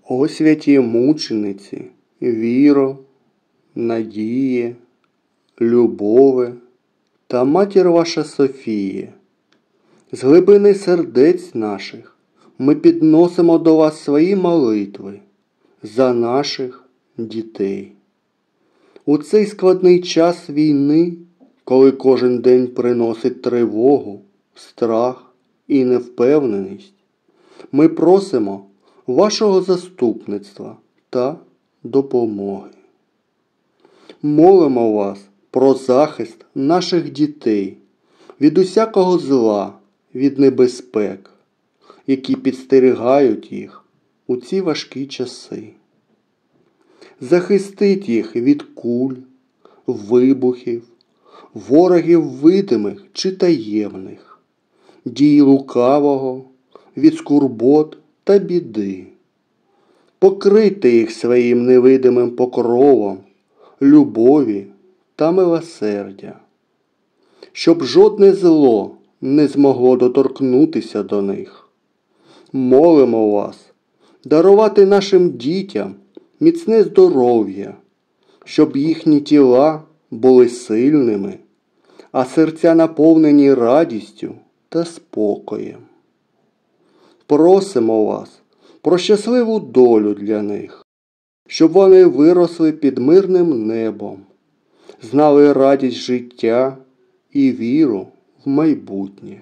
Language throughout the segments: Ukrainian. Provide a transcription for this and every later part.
О святі мучениці, віро, надії, любове та матір ваша Софіє, з глибини сердець наших ми підносимо до вас свої молитви за наших дітей. У цей складний час війни, коли кожен день приносить тривогу, страх і невпевненість, ми просимо вашого заступництва та допомоги. Молимо вас про захист наших дітей від усякого зла, від небезпек, які підстерігають їх у ці важкі часи. Захистіть їх від куль, вибухів, ворогів видимих чи таємних, дій лукавого, від скорбот та біди. Покрийте їх своїм невидимим покровом, любові та милосердя, щоб жодне зло не змогло доторкнутися до них. Молимо вас дарувати нашим дітям міцне здоров'я, щоб їхні тіла були сильними, а серця наповнені радістю та спокоєм. Просимо вас про щасливу долю для них, щоб вони виросли під мирним небом, знали радість життя і віру в майбутнє.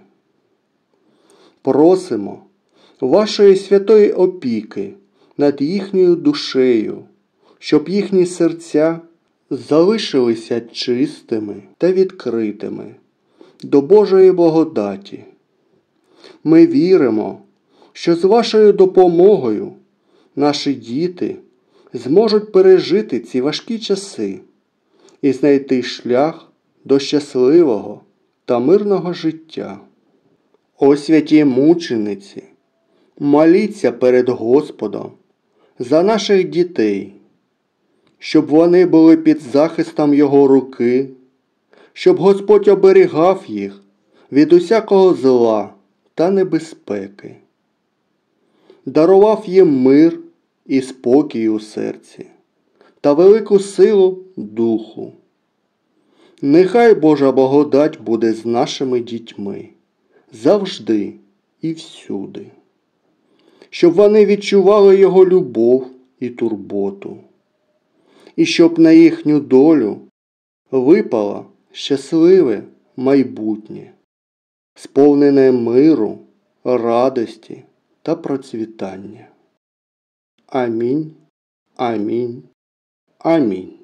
Просимо вашої святої опіки над їхньою душею, щоб їхні серця залишилися чистими та відкритими до Божої благодаті. Ми віримо, що з вашою допомогою наші діти зможуть пережити ці важкі часи і знайти шлях до щасливого та мирного життя. О святі мучениці, моліться перед Господом за наших дітей, щоб вони були під захистом Його руки, щоб Господь оберігав їх від усякого зла та небезпеки, дарував їм мир і спокій у серці та велику силу духу. Нехай Божа благодать буде з нашими дітьми завжди і всюди, щоб вони відчували Його любов і турботу, і щоб на їхню долю випало щасливе майбутнє, сповнене миру, радості та процвітання. Амінь, амінь, амінь.